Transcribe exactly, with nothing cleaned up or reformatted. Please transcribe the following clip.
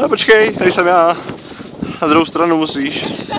počkej, tady jsem já. Na druhou stranu musíš.